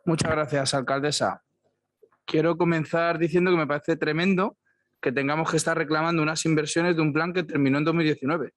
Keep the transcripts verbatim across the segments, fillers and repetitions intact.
Muchas gracias, alcaldesa. Quiero comenzar diciendo que me parece tremendo que tengamos que estar reclamando unas inversiones de un plan que terminó en dos mil diecinueve.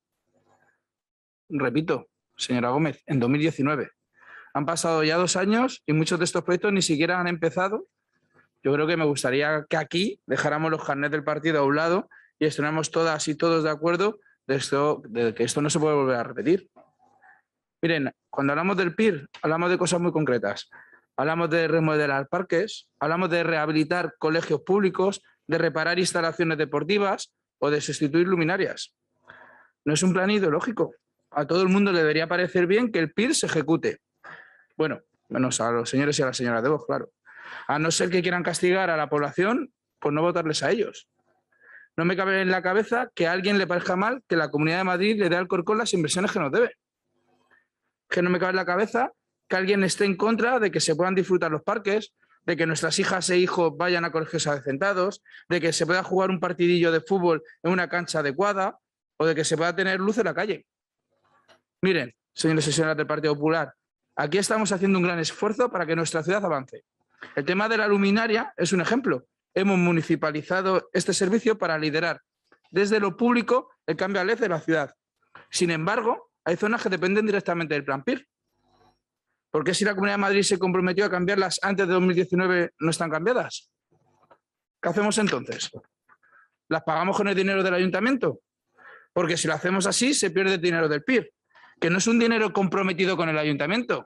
Repito, señora Gómez, en dos mil diecinueve. Han pasado ya dos años y muchos de estos proyectos ni siquiera han empezado. Yo creo que me gustaría que aquí dejáramos los carnets del partido a un lado y estuviéramos todas y todos de acuerdo de, esto, de que esto no se puede volver a repetir. Miren, cuando hablamos del P I R, hablamos de cosas muy concretas. Hablamos de remodelar parques, hablamos de rehabilitar colegios públicos, de reparar instalaciones deportivas o de sustituir luminarias. No es un plan ideológico. A todo el mundo le debería parecer bien que el P I R se ejecute. Bueno, menos a los señores y a las señoras de Vox, claro. A no ser que quieran castigar a la población, pues no votarles a ellos. No me cabe en la cabeza que a alguien le parezca mal que la Comunidad de Madrid le dé al Alcorcón las inversiones que nos debe. Que no me cabe en la cabeza que alguien esté en contra de que se puedan disfrutar los parques, de que nuestras hijas e hijos vayan a colegios adecentados, de que se pueda jugar un partidillo de fútbol en una cancha adecuada o de que se pueda tener luz en la calle. Miren, señores y señoras del Partido Popular, aquí estamos haciendo un gran esfuerzo para que nuestra ciudad avance. El tema de la luminaria es un ejemplo. Hemos municipalizado este servicio para liderar desde lo público el cambio a L E D de la ciudad. Sin embargo, hay zonas que dependen directamente del plan P I R. ¿Por qué si la Comunidad de Madrid se comprometió a cambiarlas antes de dos mil diecinueve no están cambiadas? ¿Qué hacemos entonces? ¿Las pagamos con el dinero del ayuntamiento? Porque si lo hacemos así se pierde el dinero del P I R, que no es un dinero comprometido con el ayuntamiento.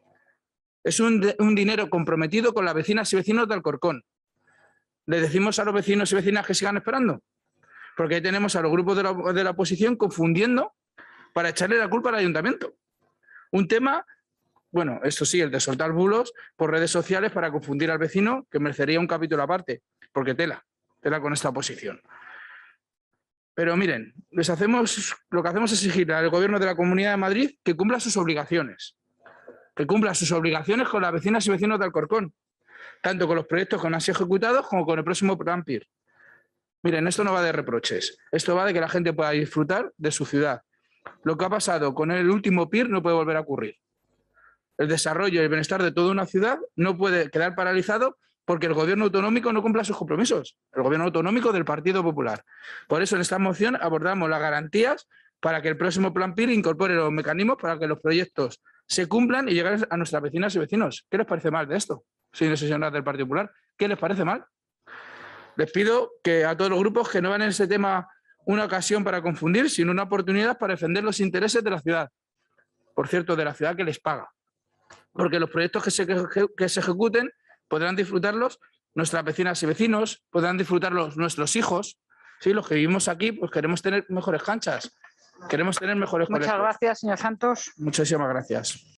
Es un, un dinero comprometido con las vecinas y vecinos de Alcorcón. ¿Le decimos a los vecinos y vecinas que sigan esperando? Porque ahí tenemos a los grupos de la, de la oposición confundiendo para echarle la culpa al ayuntamiento. Un tema, bueno, esto sí, el de soltar bulos por redes sociales para confundir al vecino, que merecería un capítulo aparte, porque tela, tela con esta oposición. Pero miren, les hacemos, lo que hacemos es exigir al Gobierno de la Comunidad de Madrid que cumpla sus obligaciones, que cumpla sus obligaciones con las vecinas y vecinos de Alcorcón, tanto con los proyectos que no han sido ejecutados como con el próximo plan P I R. Miren, esto no va de reproches, esto va de que la gente pueda disfrutar de su ciudad. Lo que ha pasado con el último P I R no puede volver a ocurrir. El desarrollo y el bienestar de toda una ciudad no puede quedar paralizado porque el gobierno autonómico no cumpla sus compromisos, el gobierno autonómico del Partido Popular. Por eso en esta moción abordamos las garantías para que el próximo plan P I R incorpore los mecanismos para que los proyectos se cumplan y lleguen a nuestras vecinas y vecinos. ¿Qué les parece mal de esto, señores y señoras del Partido Popular? ¿Qué les parece mal? Les pido que a todos los grupos que no vean en ese tema una ocasión para confundir, sino una oportunidad para defender los intereses de la ciudad. Por cierto, de la ciudad que les paga. Porque los proyectos que se, que se ejecuten podrán disfrutarlos nuestras vecinas y vecinos, podrán disfrutarlos nuestros hijos. Sí, los que vivimos aquí, pues queremos tener mejores canchas, queremos tener mejores colegios. Muchas gracias, señor Santos. Muchísimas gracias.